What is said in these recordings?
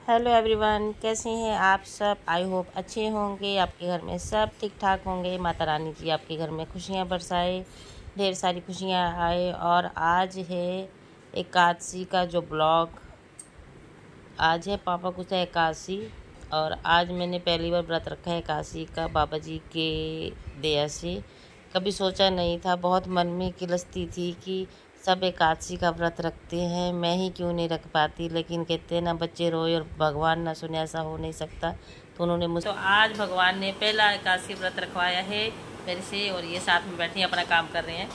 Hello everyone, कैसे हैं आप सब। आई होप अच्छे होंगे, आपके घर में सब ठीक ठाक होंगे। माता रानी जी आपके घर में खुशियां बरसाए, ढेर सारी खुशियां आए। और आज है एकादशी का जो ब्लॉग, आज है पापा कुछ एकादशी। और आज मैंने पहली बार व्रत रखा है एकादशी का, बाबा जी के दया से। कभी सोचा नहीं था, बहुत मन में किलसती थी कि सब एकादशी का व्रत रखते हैं, मैं ही क्यों नहीं रख पाती। लेकिन कहते हैं ना, बच्चे रोए और भगवान ना सुने, ऐसा हो नहीं सकता। तो उन्होंने मुझे, तो आज भगवान ने पहला एकादशी व्रत रखवाया है मेरे से। और ये साथ में बैठे अपना काम कर रहे हैं।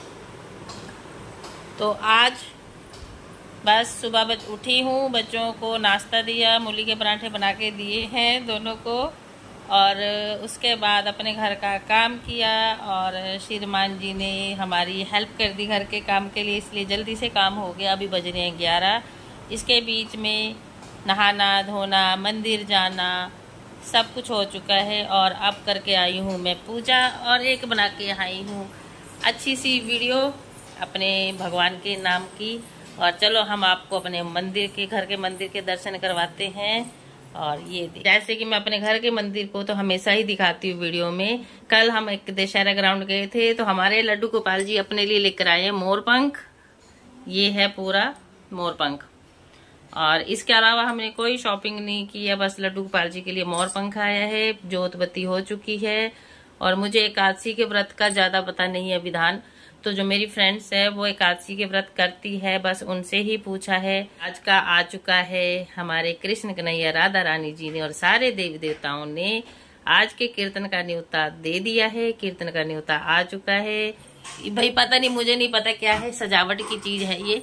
तो आज बस सुबह उठी हूँ, बच्चों को नाश्ता दिया, मूली के पराठे बना के दिए हैं दोनों को। और उसके बाद अपने घर का काम किया। और श्रीमान जी ने हमारी हेल्प कर दी घर के काम के लिए, इसलिए जल्दी से काम हो गया। अभी बज रहे हैं 11। इसके बीच में नहाना धोना, मंदिर जाना, सब कुछ हो चुका है। और अब करके आई हूँ मैं पूजा, और एक बना के आई हूँ अच्छी सी वीडियो अपने भगवान के नाम की। और चलो हम आपको अपने मंदिर के, घर के मंदिर के दर्शन करवाते हैं। और ये जैसे कि मैं अपने घर के मंदिर को तो हमेशा ही दिखाती हूँ वीडियो में। कल हम एक दशहरा ग्राउंड गए थे, तो हमारे लड्डू गोपाल जी अपने लिए लेकर आए हैं मोरपंख। ये है पूरा मोरपंख। और इसके अलावा हमने कोई शॉपिंग नहीं की है, बस लड्डू गोपाल जी के लिए मोरपंख आया है। जोत बत्ती हो चुकी है। और मुझे एकादशी के व्रत का ज्यादा पता नहीं है विधान, तो जो मेरी फ्रेंड्स है वो एकादशी के व्रत करती है, बस उनसे ही पूछा है। आज का आ चुका है हमारे कृष्ण कन्हैया राधा रानी जी ने और सारे देवी देवताओं ने आज के कीर्तन का न्योता दे दिया है। कीर्तन का न्योता आ चुका है। भाई पता नहीं, मुझे नहीं पता क्या है, सजावट की चीज है ये,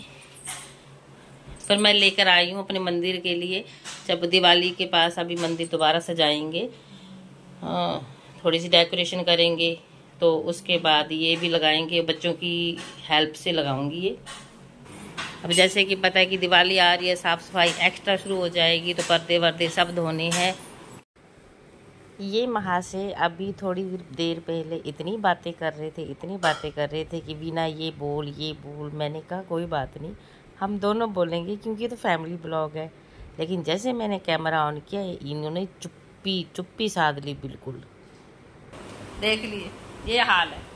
पर मैं लेकर आई हूँ अपने मंदिर के लिए। जब दिवाली के पास अभी मंदिर दोबारा सजाएंगे, थोड़ी सी डेकोरेशन करेंगे, तो उसके बाद ये भी लगाएंगे। बच्चों की हेल्प से लगाऊंगी ये। अब जैसे कि पता है कि दिवाली आ रही है, साफ सफाई एक्स्ट्रा शुरू हो जाएगी, तो पर्दे वर्दे सब धोने हैं। ये महाशय अभी थोड़ी देर पहले इतनी बातें कर रहे थे कि वीना ये बोल। मैंने कहा कोई बात नहीं, हम दोनों बोलेंगे क्योंकि ये तो फैमिली ब्लॉग है। लेकिन जैसे मैंने कैमरा ऑन किया, इन्होंने चुप्पी साध ली बिल्कुल। देख लिए ये हाल है।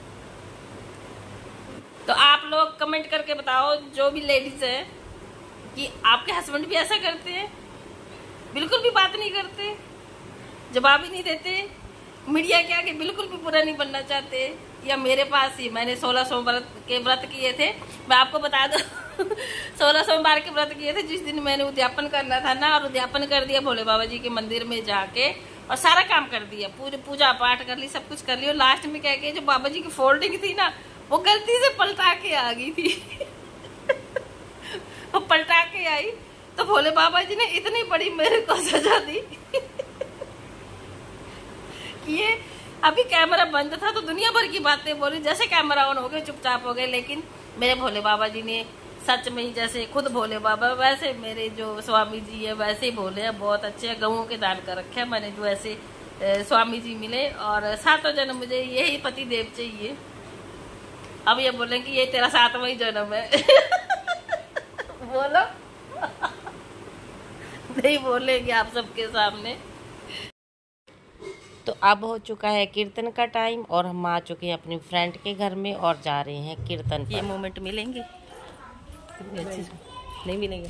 तो आप लोग कमेंट करके बताओ, जो भी लेडीज है, कि आपके हस्बैंड भी ऐसा करते हैं, बिल्कुल भी बात नहीं करते, जवाब ही नहीं देते, मीडिया के आगे बिल्कुल भी बुरा नहीं बनना चाहते। या मेरे पास ही, मैंने 16 सोमवार के व्रत किए थे, मैं आपको बता दूं 16 सोमवार के व्रत किए थे। जिस दिन मैंने उद्यापन करना था ना, और उद्यापन कर दिया भोले बाबा जी के मंदिर में जाके, और सारा काम कर दिया, पूरी पूजा पाठ कर ली, सब कुछ कर लिया। और लास्ट में क्या किया, जो बाबा जी की फोल्डिंग थी ना, वो गलती से पलटा के आ गई थी वो पलटा के आई, तो भोले बाबा जी ने इतनी बड़ी मेरे को सजा दी कि ये अभी कैमरा बंद था तो दुनिया भर की बातें बोली, जैसे कैमरा ऑन हो गए चुपचाप हो गए। लेकिन मेरे भोले बाबा जी ने सच में ही, जैसे खुद भोले बाबा, वैसे मेरे जो स्वामी जी है वैसे ही भोले हैं, बहुत अच्छे हैं। गऊओं के दान कर रखे हैं मैंने, जो ऐसे स्वामी जी मिले। और 7वां जन्म मुझे यही पति देव चाहिए। अब ये बोलेंगे ये तेरा 7वां ही जन्म है बोलो नहीं बोलेंगे आप सबके सामने। तो अब हो चुका है कीर्तन का टाइम, और हम आ चुके हैं अपनी फ्रेंड के घर में और जा रहे हैं कीर्तन पर। ये मोमेंट मिलेंगे नहीं मिलेंगे।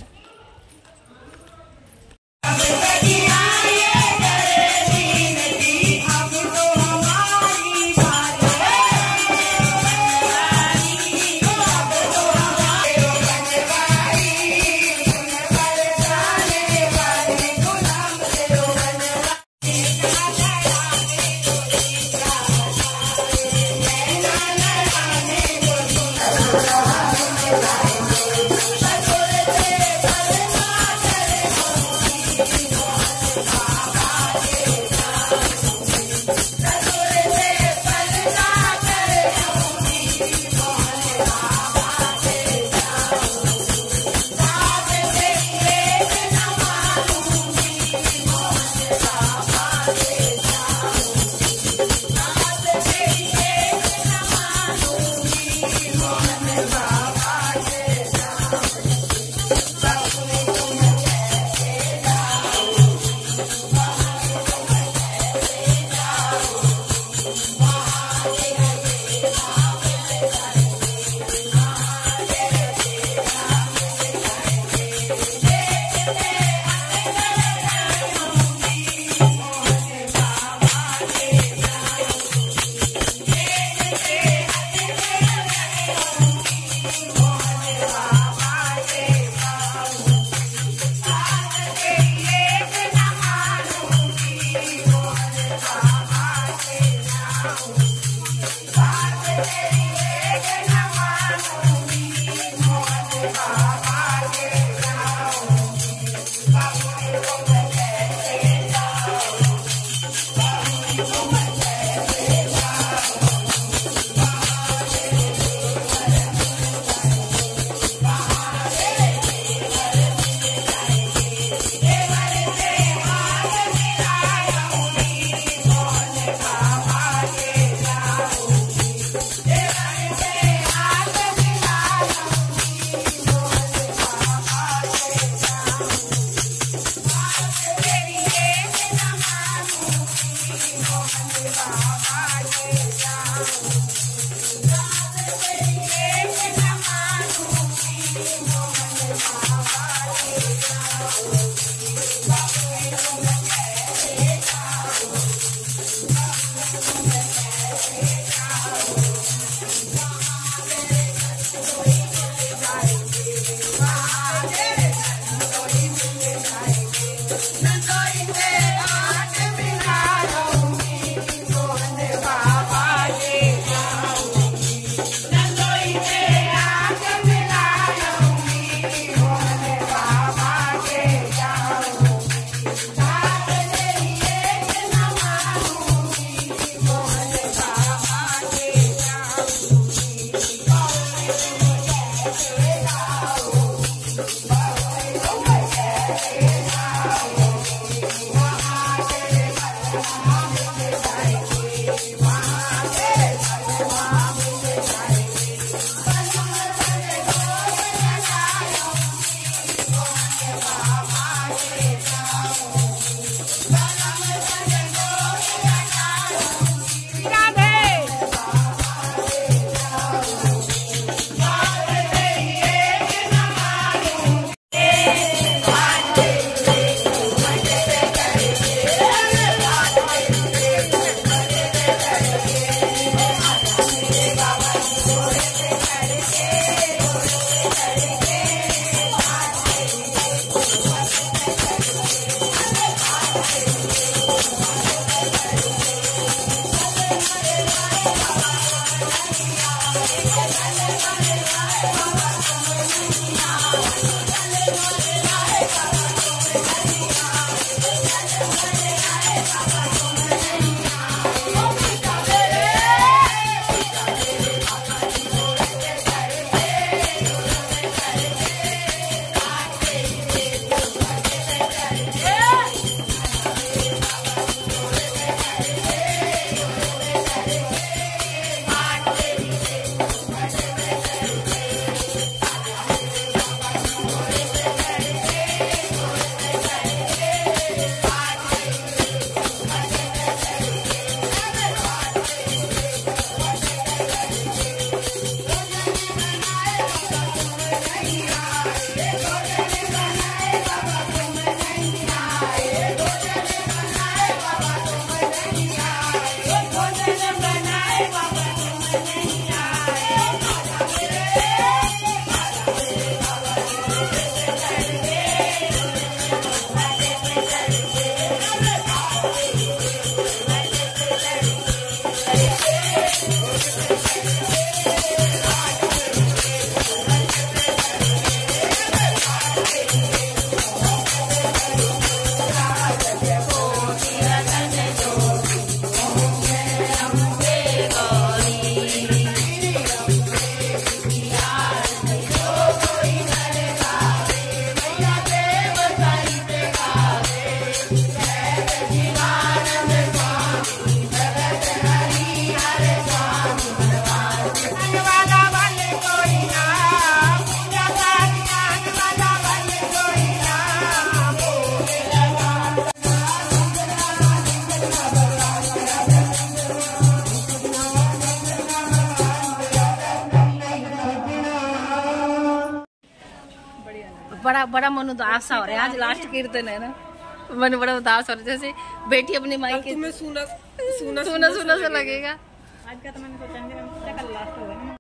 बड़ा बड़ा मन उदास हो रहा है। आज लास्ट कीर्तन है ना, मन बड़ा उदास हो रहा है, जैसे बेटी अपनी माई के तुम्हें सुना सुना सुना सुना सा लगेगा। आज का तो मैंने सोचा कल लास्ट होगा ना,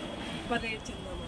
परेड चल रहा है।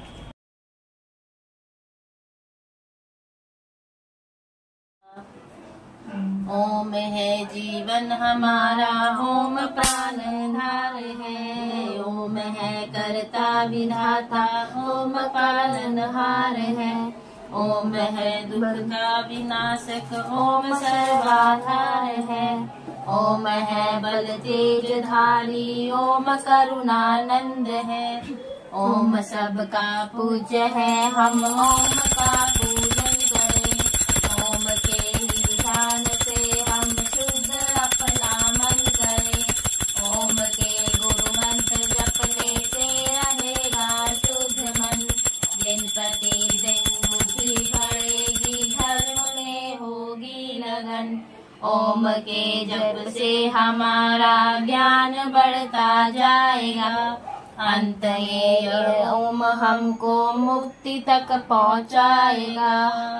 ओम है जीवन हमारा, ओम प्राण धार है। ओम है कर्ता विधाता, ओम पालनहार है। ओम है दुख का विनाशक, ओम सर्वाधार है। ओम है बल तेज धारी, ओम करुणानंद है। ओम सबका पूज्य है, हम ओम का पूजन करें। ओम के ही ध्यान से हम शुद्ध अपना मन करें। ओम के गुरु मंत्र जपने से रहेगा शुद्ध मन। दिन प्रतिदिन बुद्धि बढ़ेगी, धर्म में होगी लगन। ओम के जप से हमारा ज्ञान बढ़ता जाएगा। अंत ये ओम हमको मुक्ति तक पहुंचाएगा।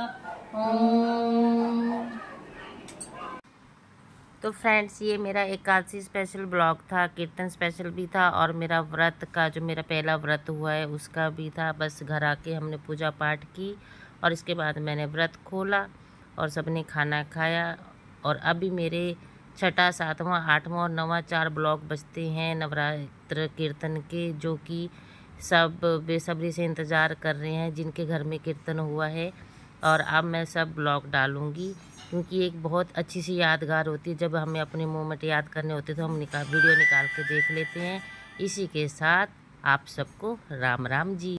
तो फ्रेंड्स, ये मेरा एकादशी स्पेशल ब्लॉग था, कीर्तन स्पेशल भी था और मेरा व्रत का जो मेरा पहला व्रत हुआ है उसका भी था। बस घर आके हमने पूजा पाठ की और इसके बाद मैंने व्रत खोला और सबने खाना खाया। और अभी मेरे 6ठा 7वां 8वां और 9वां 4 ब्लॉग बजते हैं नवरात्र कीर्तन के, जो कि सब बेसब्री से इंतज़ार कर रहे हैं जिनके घर में कीर्तन हुआ है। और अब मैं सब ब्लॉग डालूँगी, क्योंकि एक बहुत अच्छी सी यादगार होती है। जब हमें अपने मोमेंट याद करने होते तो हम वीडियो निकाल के देख लेते हैं। इसी के साथ आप सबको राम राम जी।